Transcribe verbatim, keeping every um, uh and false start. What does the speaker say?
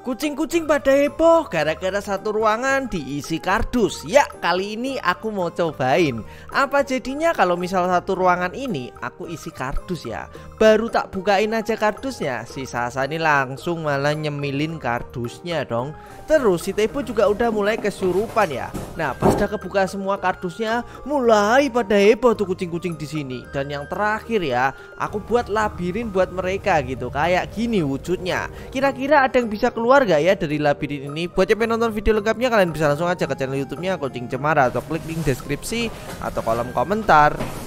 Kucing-kucing pada heboh gara-gara satu ruangan diisi kardus. Ya, kali ini aku mau cobain apa jadinya kalau misal satu ruangan ini aku isi kardus ya. Baru tak bukain aja kardusnya, si Sasa ini langsung malah nyemilin kardusnya dong. Terus si Tebo juga udah mulai kesurupan ya. Nah, pas udah kebuka semua kardusnya, mulai pada heboh tuh kucing-kucing di sini. Dan yang terakhir ya, aku buat labirin buat mereka gitu. Kayak gini wujudnya. Kira-kira ada yang bisa keluar gak ya dari labirin ini? Buat yang pengen nonton video lengkapnya, kalian bisa langsung aja ke channel YouTube-nya Kucing Cemara atau klik link deskripsi atau kolom komentar.